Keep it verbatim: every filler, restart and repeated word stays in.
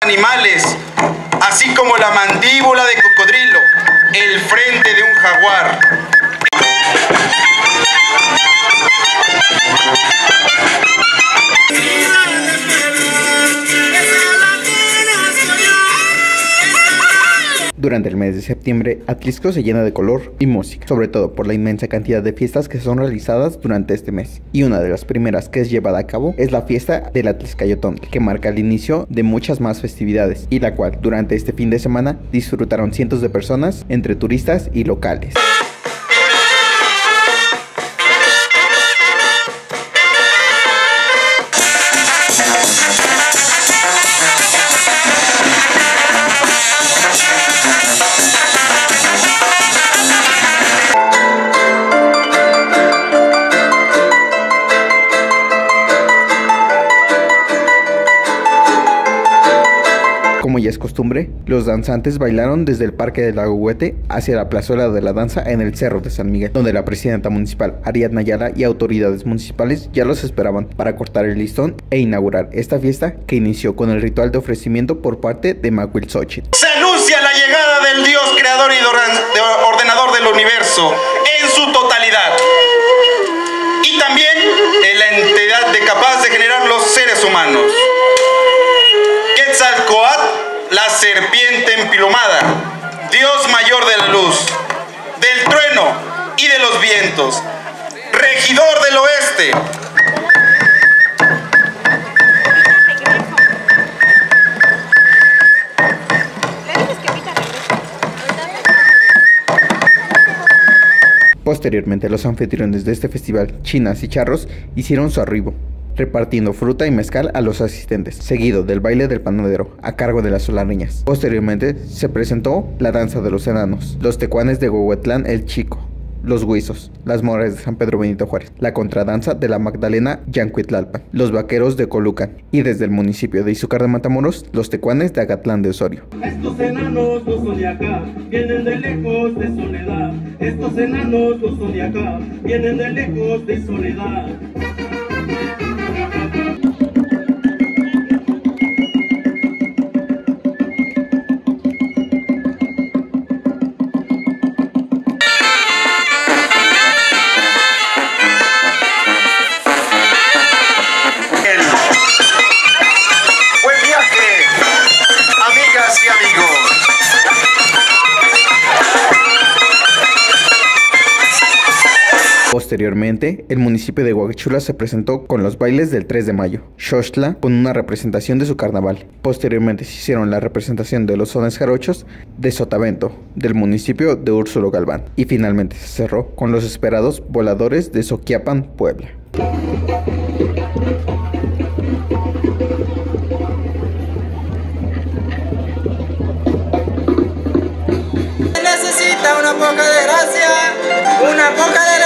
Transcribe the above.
animales, así como la mandíbula de cocodrilo, el frente de un jaguar. Durante el mes de septiembre, Atlixco se llena de color y música, sobre todo por la inmensa cantidad de fiestas que son realizadas durante este mes. Y una de las primeras que es llevada a cabo es la fiesta del Atlixcayotón, que marca el inicio de muchas más festividades, y la cual durante este fin de semana disfrutaron cientos de personas, entre turistas y locales. Como ya es costumbre, los danzantes bailaron desde el Parque del Lago Huete hacia la plazuela de la danza en el Cerro de San Miguel, donde la presidenta municipal Ariadna Ayala y autoridades municipales ya los esperaban para cortar el listón e inaugurar esta fiesta que inició con el ritual de ofrecimiento por parte de Macuilxóchitl. Se anuncia la llegada del Dios creador y ordenador del universo en su totalidad, y también en la entidad de capaz de generar los seres humanos. Quetzalcóatl, la serpiente emplumada, Dios mayor de la luz, del trueno y de los vientos, regidor del oeste. Posteriormente, los anfitriones de este festival, Chinas y Charros, hicieron su arribo, repartiendo fruta y mezcal a los asistentes, seguido del baile del panadero, a cargo de las solareñas. Posteriormente, se presentó la danza de los enanos, los tecuanes de Huehuetlán el Chico, los huizos, las moras de San Pedro Benito Juárez, la contradanza de la Magdalena Yancuitlalpan, los vaqueros de Colucan, y desde el municipio de Izúcar de Matamoros, los tecuanes de Agatlán de Osorio. Estos enanos no son de acá, vienen de lejos de Soledad. Estos enanos no son de acá, vienen de lejos de Soledad. Posteriormente, el municipio de Huachula se presentó con los bailes del tres de mayo, Xochitl con una representación de su carnaval. Posteriormente se hicieron la representación de los sones jarochos de Sotavento, del municipio de Úrsulo Galván. Y finalmente se cerró con los esperados voladores de Soquiapan, Puebla. Necesita una poca de gracia, una poca de